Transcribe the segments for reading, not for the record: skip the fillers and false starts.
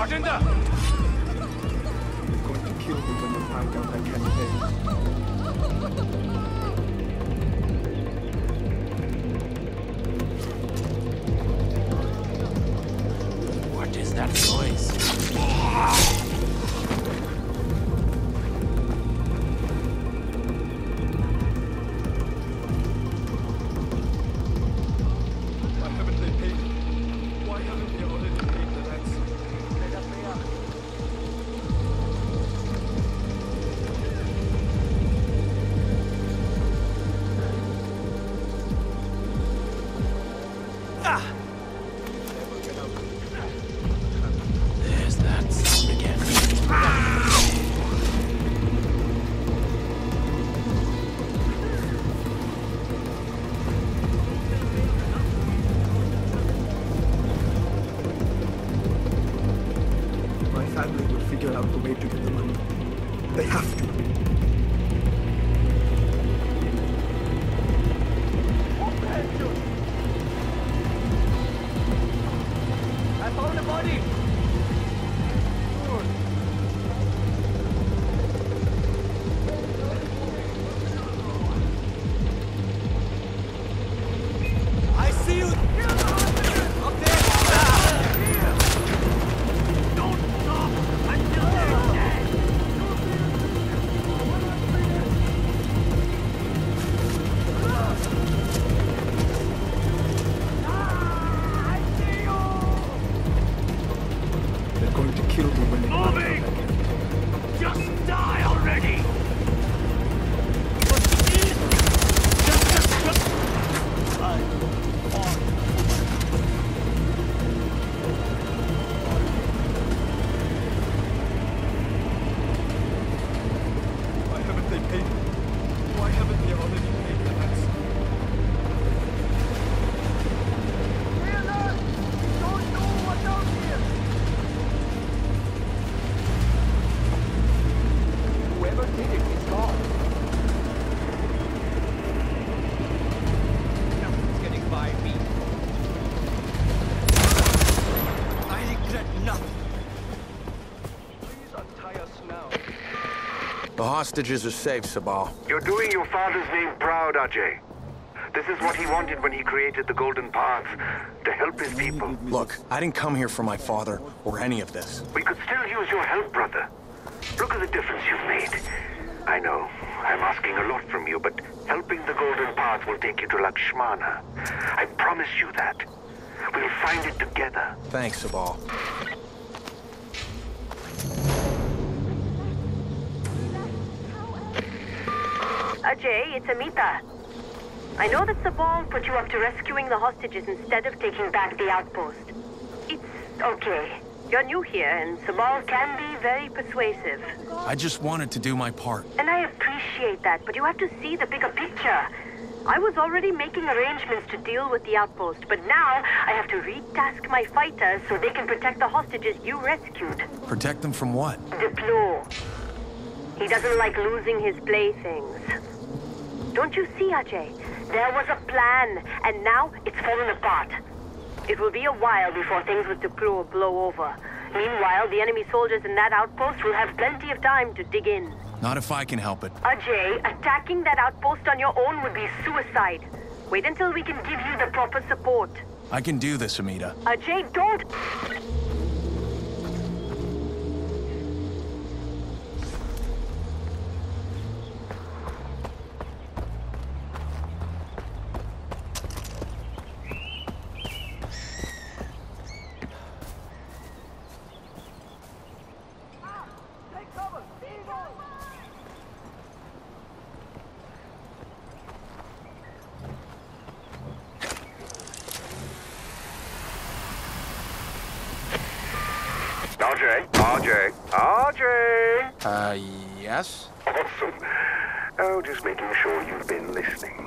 going to kill me when you find out I can't pay. What is that noise? There's that sound again. My family will figure out the way to get the money. They have to. I found a body! I see you! Up there! Don't stop until they're dead! I see you! They're going to kill me when they find out I Moving! can't pay. Just die already! Why haven't they paid me? Why haven't they already paid the ransom? Don't know what's out here! Whoever did it is gone. Nothing's getting by me. I regret nothing. Please untie us now. The hostages are safe, Sabal. You're doing your father's name proud, Ajay. This is what he wanted when he created the Golden Path, to help his people. Look, I didn't come here for my father or any of this. We could still use your help, brother. Look at the difference you've made. I know, I'm asking a lot from you, but helping the Golden Path will take you to Lakshmana. I promise you that. We'll find it together. Thanks, Sabal. Ajay, it's Amita. I know that Sabal put you up to rescuing the hostages instead of taking back the outpost. It's okay. You're new here, and Sabal can be very persuasive. I just wanted to do my part. And I appreciate that, but you have to see the bigger picture. I was already making arrangements to deal with the outpost, but now I have to retask my fighters so they can protect the hostages you rescued. Protect them from what? Diplo. He doesn't like losing his playthings. Don't you see, Ajay? There was a plan, and now it's fallen apart. It will be a while before things with Diplo blow over. Meanwhile, the enemy soldiers in that outpost will have plenty of time to dig in. Not if I can help it. Ajay, attacking that outpost on your own would be suicide. Wait until we can give you the proper support. I can do this, Amita. Ajay, don't... RJ! Yes? Awesome. Oh, just making sure you've been listening.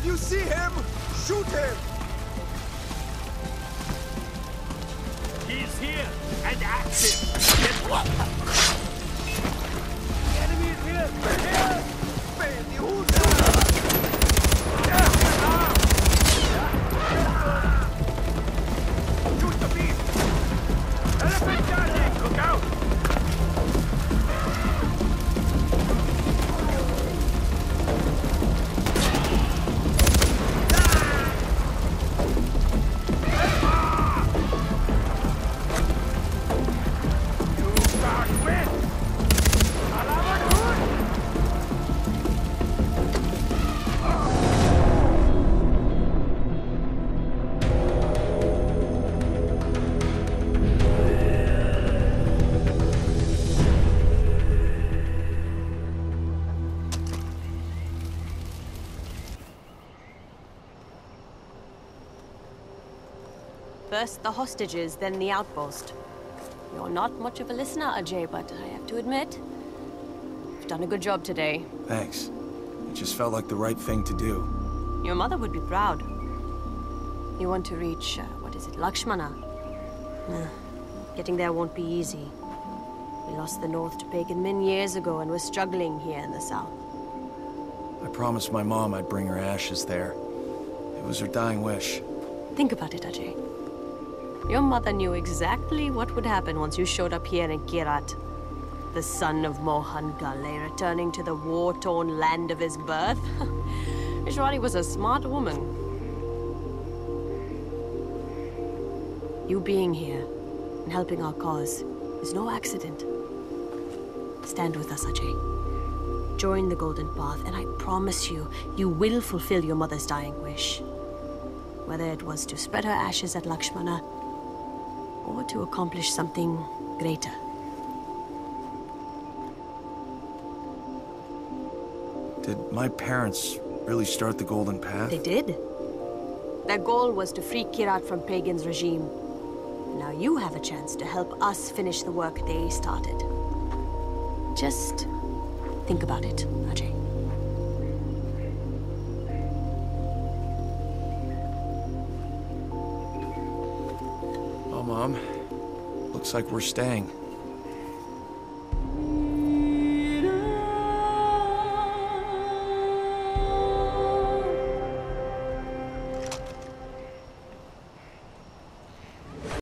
If you see him, shoot him! He's here and active. Get what? The enemy is here. Here. Shoot the beast. Elephant Charlie, look out! First the hostages, then the outpost. You're not much of a listener, Ajay, but I have to admit, you've done a good job today. Thanks. It just felt like the right thing to do. Your mother would be proud. You want to reach, Lakshmana? Getting there won't be easy. We lost the north to pagan men years ago, and we're struggling here in the south. I promised my mom I'd bring her ashes there. It was her dying wish. Think about it, Ajay. Your mother knew exactly what would happen once you showed up here in Kirat. The son of Mohan Ghale returning to the war-torn land of his birth. Ishwari was a smart woman. You being here and helping our cause is no accident. Stand with us, Ajay. Join the Golden Path, and I promise you, you will fulfill your mother's dying wish. Whether it was to spread her ashes at Lakshmana, or to accomplish something greater. Did my parents really start the Golden Path? They did. Their goal was to free Kirat from Pagan's regime. Now you have a chance to help us finish the work they started. Just think about it, Ajay. Mom, looks like we're staying.